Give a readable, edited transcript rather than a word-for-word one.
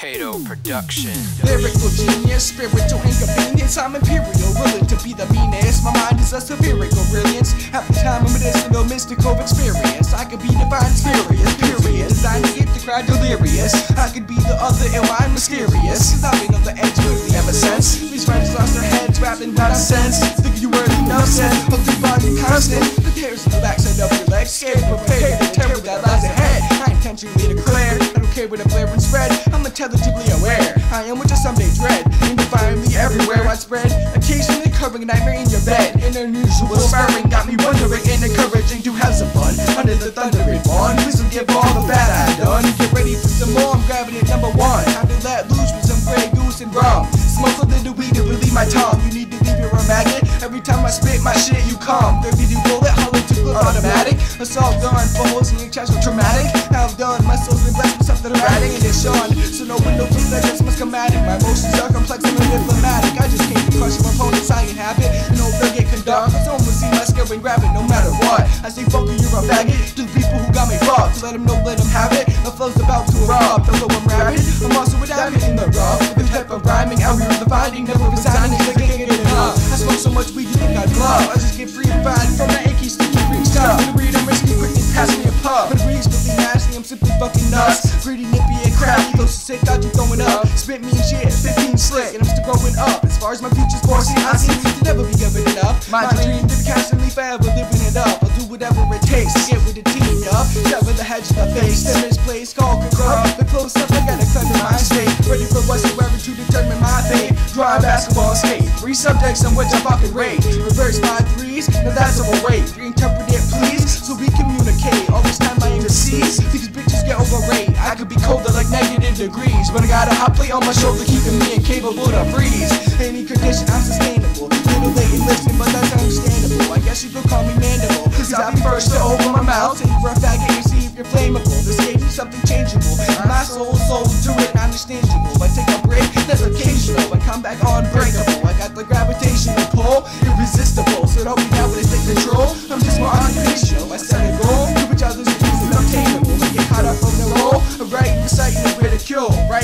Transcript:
Kato production. Lyrical genius, spiritual inconvenience. I'm imperial, willing to be the meanest. My mind is a spherical brilliance. Half the time a medicinal, mystical experience. I could be divine, serious, period. Designed to get the crowd delirious. I could be the other ill, I'm mysterious. Cause I've been on the edge lately ever since these writers lost their heads rapping nonsense. Think you worthy nonsense, hook the body constant. The tears of the back side of your legs. Scared, prepared to terror that lies ahead. I intentionally declare, I don't care what a blare and spread. I'm intelligently aware, I am what you someday dread. Indefinably everywhere widespread, occasionally covering a nightmare in your bed. An unusual sparring got me wondering and encouraging to have some fun under the thundering dawn. Please forgive all the bad I've done. Get ready for some more, I'm grabbing it number one. Time to let loose with some Grey Goose and rum. Smoke a little weed to relieve my tongue. You need to leave your magnet. Every time I spit my shit you come. 32 bullet, hollow to clip automatic. Assault gun for holes in your chest with traumatic. I've done, my soul's been blessed with something erratic and it's on. So no window for legends must come at it. My emotions are complex and diplomatic. I just came to crush your opponents, I inhabit. No they get conduct. Someone will see my skill and grab it no matter what. I say fuck you, you're a faggot. To the people who got me fucked, to let them know, let them have it. The flow's about to erupt, although I'm rabid. I'm also a diamond in the rough. The type of rhyming, out here in the finding, never resigning, cause I can't get enough. I smoke so much weed, you think I'd bluff. I just get free and fine from that achy, sticky, freak stuff. To read, I'm risky, quickly pass me a puff. But agrees with the nasty, I'm simply fucking nuts. Greedy, nippy, and crafty, close to sick, got you throwing up. Spit me and shit, 15 slick, and I'm still growing up. As far as my future's foreseen, I seem to never be given enough. My dream to be constantly forever living it up. I'll do whatever it takes to get with the team, yup. Sever the hedge in the face, the misplaced, call corrupt. The close up, I gotta cleanse my state. Ready for whatsoever to determine my fate. Draw a basketball skate, 3 subjects on which I fucking rate. Reverse my threes, now that's overweight. Reinterpret it please, so we communicate. All this time I aim to seize, these bitches get overrated. I could be colder like negative degrees, but I got a hot plate on my shoulder keeping me incapable to freeze. Any condition I'm sustainable. Little late and listen, but that's understandable. I guess you could call me mandible, cause I'll be first to open my mouth. Take for a faggot and see if you're flammable. This gave me something changeable. My soul to it, non-distinguishable. I take a break, that's occasional. I come back unbreakable. I got the gravitational pull, irresistible. So don't be down when it's take control. I'm just more unconditional. I set a goal, to which others refuse and obtainable. I get caught up on the roll, right, reciting the ridicule, right?